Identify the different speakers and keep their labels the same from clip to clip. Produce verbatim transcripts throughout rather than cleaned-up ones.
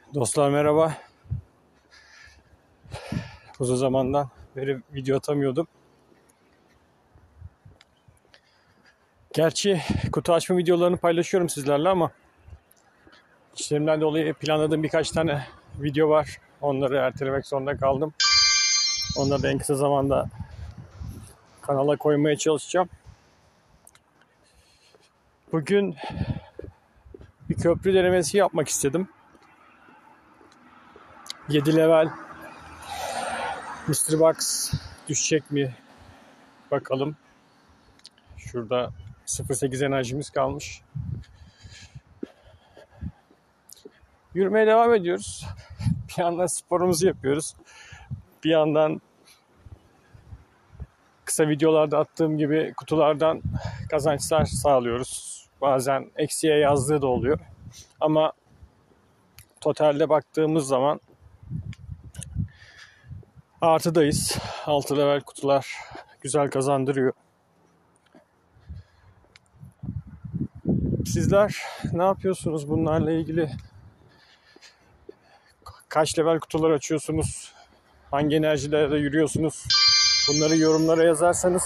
Speaker 1: Dostlar merhaba. Uzun zamandan beri video atamıyordum. Gerçi kutu açma videolarını paylaşıyorum sizlerle ama işlerimden dolayı planladığım birkaç tane video var. Onları ertelemek zorunda kaldım. Onları da en kısa zamanda kanala koymaya çalışacağım. Bugün bir köprü denemesi yapmak istedim. yedi level Mystery Box düşecek mi? Bakalım. Şurada sıfır virgül sekiz enerjimiz kalmış. Yürümeye devam ediyoruz. Bir yandan sporumuzu yapıyoruz. Bir yandan kısa videolarda attığım gibi kutulardan kazançlar sağlıyoruz. Bazen eksiye yazdığı da oluyor. Ama totalde baktığımız zaman artıdayız. altı level kutular güzel kazandırıyor. Sizler ne yapıyorsunuz bunlarla ilgili? Kaç level kutular açıyorsunuz? Hangi enerjilerde yürüyorsunuz? Bunları yorumlara yazarsanız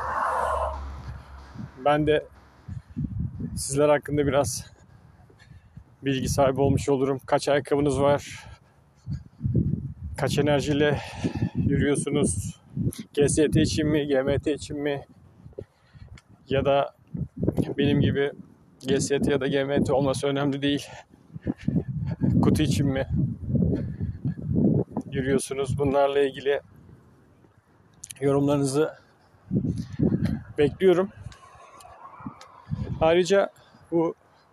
Speaker 1: ben de sizler hakkında biraz bilgi sahibi olmuş olurum. Kaç ayakkabınız var? Kaç enerjiyle yürüyorsunuz? G S T için mi? G M T için mi? Ya da benim gibi G S T ya da G M T olması önemli değil. Kutu için mi yürüyorsunuz? Bunlarla ilgili yorumlarınızı bekliyorum. Ayrıca bu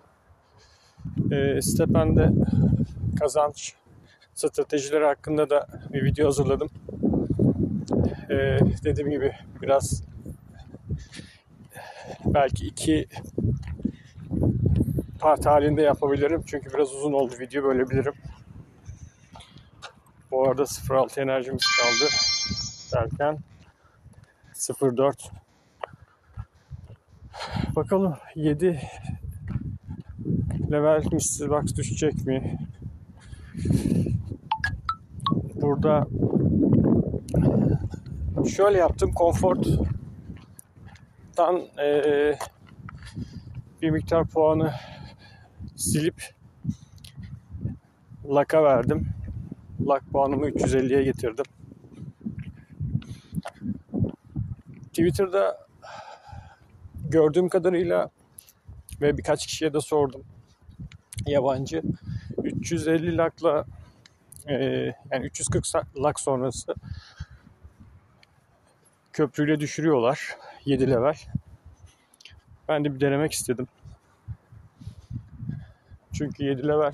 Speaker 1: e, Stepen'de kazanç stratejileri hakkında da bir video hazırladım. E, dediğim gibi biraz belki iki part halinde yapabilirim. Çünkü biraz uzun oldu video, bölebilirim. Bu arada sıfır virgül altı enerjimiz kaldı derken sıfır virgül dört. Bakalım yedi level Mystery Box düşecek mi? Burada şöyle yaptım. Comfort'tan ee, bir miktar puanı silip Luck'a verdim. Luck puanımı üç yüz elliye getirdim. Twitter'da gördüğüm kadarıyla ve birkaç kişiye de sordum. Yabancı üç yüz elli Luck'la e, yani üç yüz kırk Luck sonrası köprüyle düşürüyorlar yedi level. Ben de bir denemek istedim. Çünkü yedi level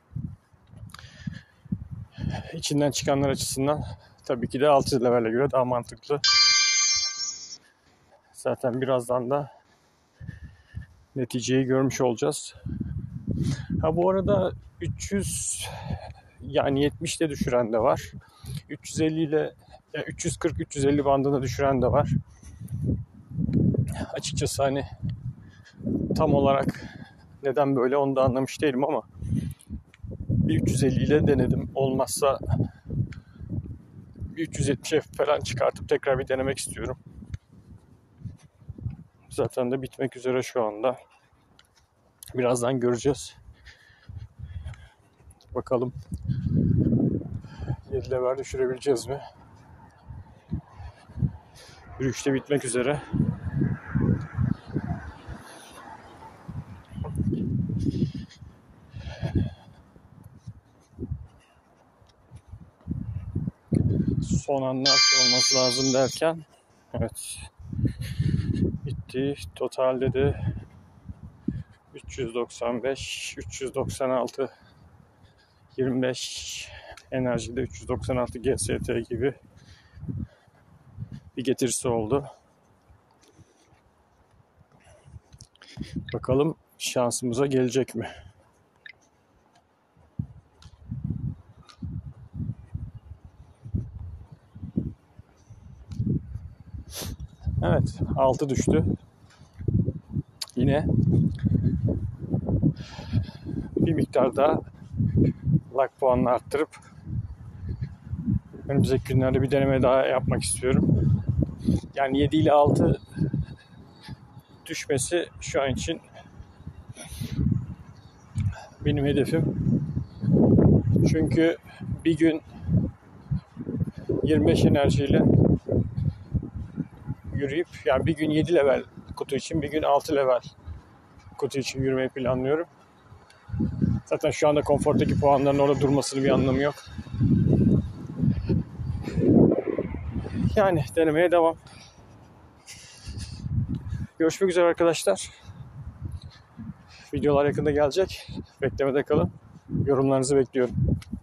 Speaker 1: içinden çıkanlar açısından tabii ki de altı levele göre daha mantıklı. Zaten birazdan da neticeyi görmüş olacağız. Ha bu arada üç yüz yani yetmişte düşüren de var. üç yüz elli ile yani üç yüz kırk üç yüz elli bandına düşüren de var. Açıkçası hani tam olarak neden böyle onu da anlamış değilim ama bir üç yüz elli ile denedim. Olmazsa bir üç yüz yetmişe falan çıkartıp tekrar bir denemek istiyorum. Zaten de bitmek üzere şu anda. Birazdan göreceğiz. Bakalım yedi level düşürebileceğiz mi? Yürüyüşte bitmek üzere. Son anlar olması lazım derken evet bitti. Totalde de üç yüz doksan beş, üç yüz doksan altı, yirmi beş enerjide üç yüz doksan altı G S T gibi bir getirisi oldu. Bakalım şansımıza gelecek mi? Evet, altı düştü. Yine bir miktar daha lag puanını arttırıp önümüzdeki günlerde bir deneme daha yapmak istiyorum. Yani yedi ile altı düşmesi şu an için benim hedefim. Çünkü bir gün yirmi beş enerjiyle yürüyüp, yani bir gün yedi level kutu için, bir gün altı level kutu için yürümeyi planlıyorum. Zaten şu anda konfortaki puanların orada durmasının bir anlamı yok. Yani denemeye devam. Görüşmek üzere arkadaşlar. Videolar yakında gelecek. Beklemede kalın. Yorumlarınızı bekliyorum.